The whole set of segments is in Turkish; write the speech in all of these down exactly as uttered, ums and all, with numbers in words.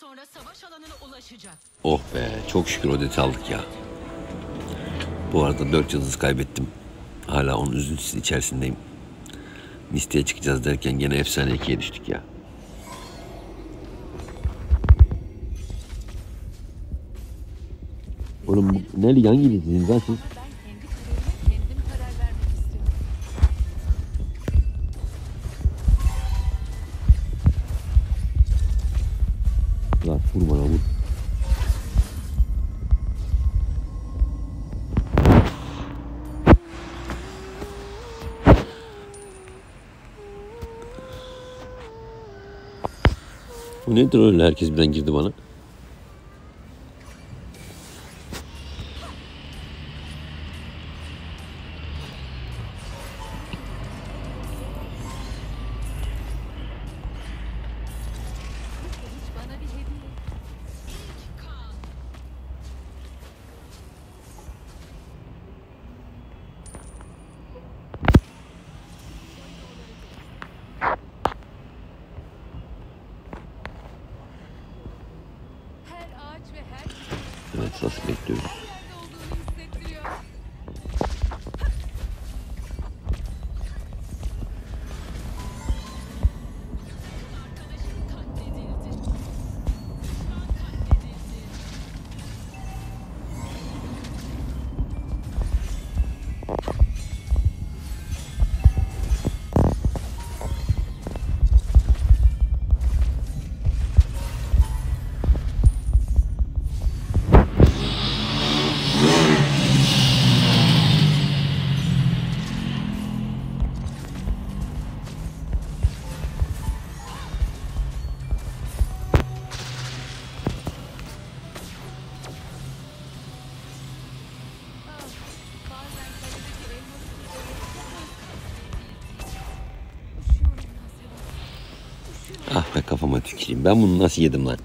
sonra savaş alanına ulaşacak. Oh be, çok şükür Odette'i aldık ya. Bu arada dört yıldız kaybettim. Hala onun üzüntüsü içerisindeyim. Listeye çıkacağız derken gene efsane ikiye düştük ya. Oğlum Nelly hangi diziniz lan siz? Lan vur bana vur. Bu nedir öyle, herkes birden girdi bana. Evet, nasıl bekliyoruz? Ah be, kafama tüküreyim. Ben bunu nasıl yedim lan?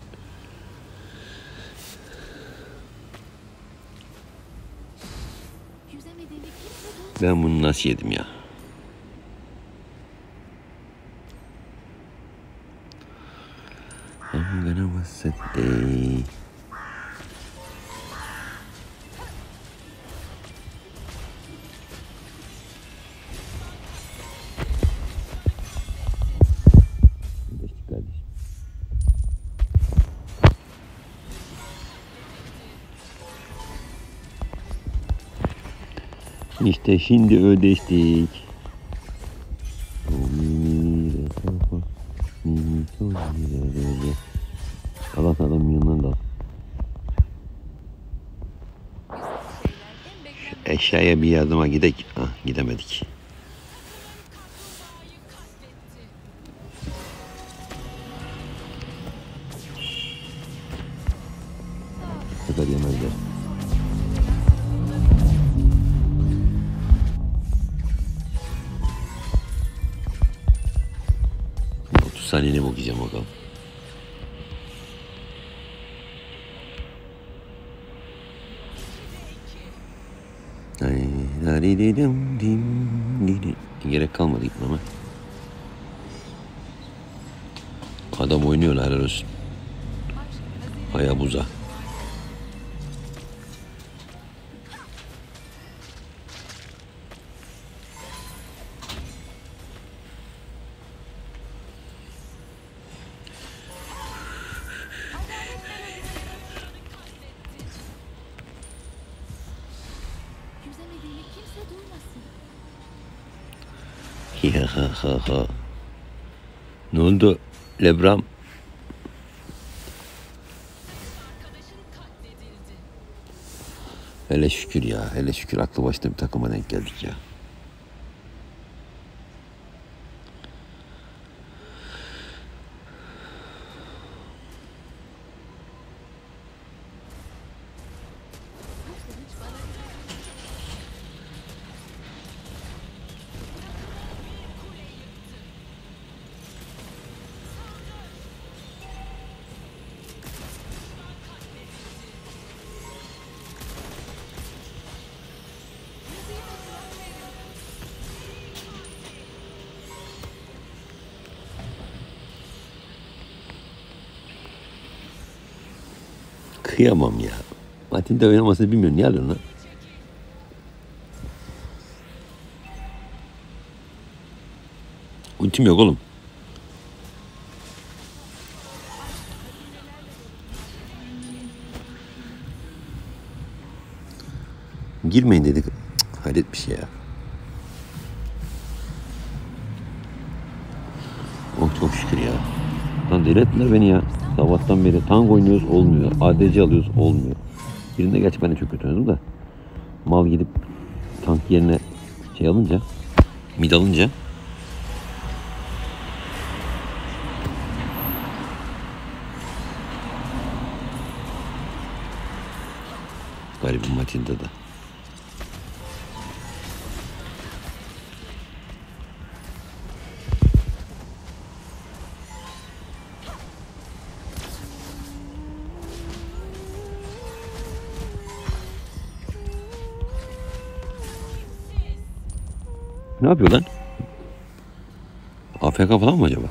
Ben bunu nasıl yedim ya? I'm gonna miss a day. İşte şimdi ödeştik. Allah adam yanından da. Eşyaya bir yardıma gidek. Ah, gidemedik. Bu kadar yemezler. otuz saniyene bakacağım bakalım. Gerek kalmadı gitmeme. Adam oynuyor, helal olsun. Hayabusa. Ya ha ha ha. Ne oldu Lebram? Hele şükür ya, hele şükür aklı başında bir takıma denk geldik ya. Kıyamam ya. Matin'de oynamasını bilmiyorum. Niye alıyorsun lan? Ultim yok oğlum. Girmeyin dedik. Cık, hayret bir şey ya. Oh çok şükür ya. Lan deli ettiler beni ya. Sabahtan beri tank oynuyoruz olmuyor. A D C alıyoruz olmuyor. Birinde gerçi ben de çok kötü oynadım da. Mal gidip tank yerine şey alınca, mid alınca garibim Matilda da. Ne yapıyor lan? A F K falan mı acaba?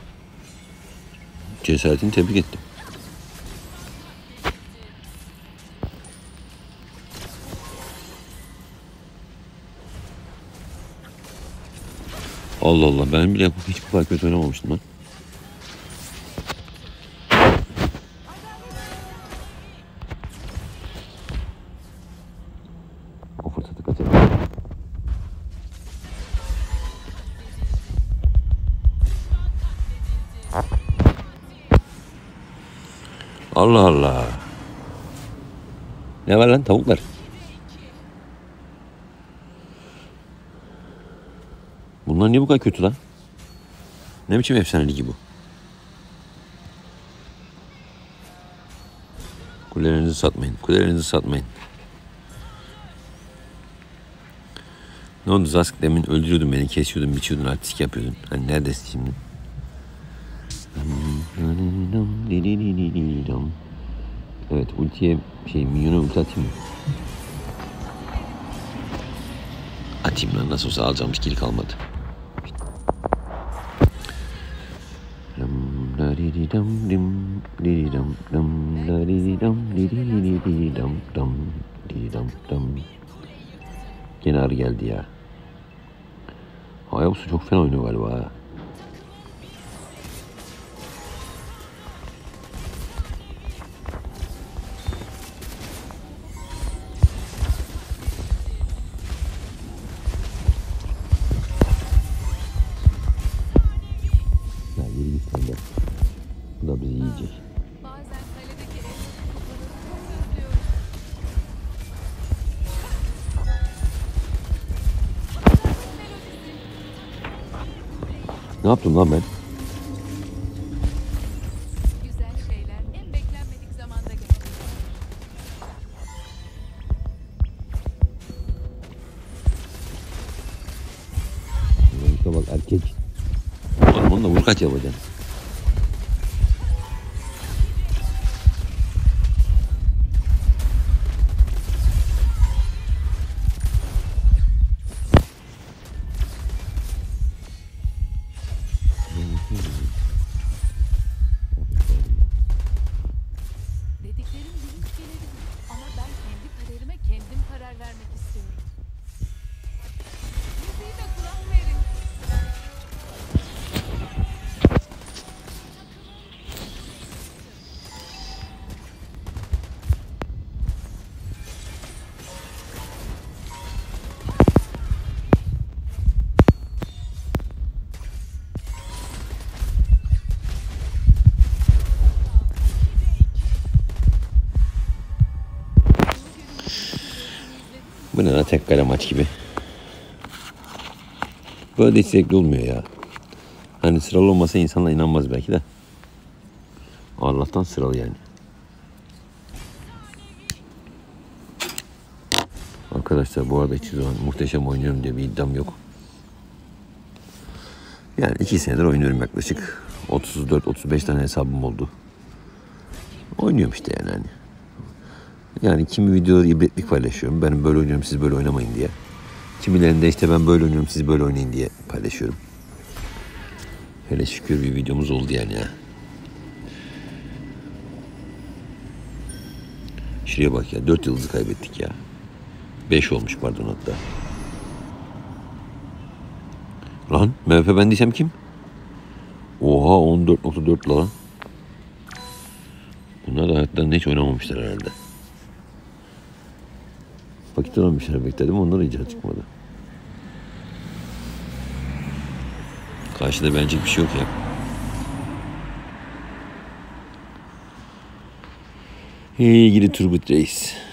Cesaretini tebrik ettim. Allah Allah, ben bile hiç bu kadar kötü oynamamıştım lan. O fırsatı kaçırdım. Allah Allah. Ne var lan tavuklar? Bunlar niye bu kadar kötü lan? Ne biçim efsane ligi bu? Kulelerinizi satmayın. Kulelerinizi satmayın. Ne oldu Zask, demin öldürüyordun beni, kesiyordun, biçiyordun, artistik yapıyordun. Hani neredesin şimdi? Evet, ultiye şey, minyona ulti atayım mı? Atayım lan, nasıl olsa alacağım, hiç kill kalmadı. Gene arı geldi ya. Hayabusa çok fena oynuyor galiba ha. Ya yürü git sen de. Bu da bizi yiyecek. Ne yaptım lan ben? Güzel şeyler en beklenmedik zamanda geldi. İşte bak erkek. Oğlum onunla vur kaç yapacaksın? Dediklerim bilinç gelebilir ama ben kendi kaderime kendim karar vermek istiyorum. Müziğime kulak verin. Bu ne lan, tek kale maç gibi. Böyle de hiç zevkli olmuyor ya. Hani sıralı olmasa insanlar inanmaz belki de. Allah'tan sıralı yani. Arkadaşlar bu arada hiçbir zaman muhteşem oynuyorum diye bir iddiam yok. Yani iki senedir oynuyorum yaklaşık. otuz dört otuz beş tane hesabım oldu. Oynuyorum işte yani hani. Yani kimi videoları ibretlik paylaşıyorum. Ben böyle oynuyorum, siz böyle oynamayın diye. Kimilerinde işte ben böyle oynuyorum, siz böyle oynayın diye paylaşıyorum. Hele şükür bir videomuz oldu yani ya. Şuraya bak ya. Dört yıldızı kaybettik ya. Beş olmuş pardon hatta. Lan M V P ben değilsem kim? Oha on dört nokta dört lan. Bunlar da hayatlarında hiç oynamamışlar herhalde. Vakit oynamışlar bekledim onlara icat çıkmadı. Karşıda bence bir şey yok ya. Hey gidi Turgut Reis.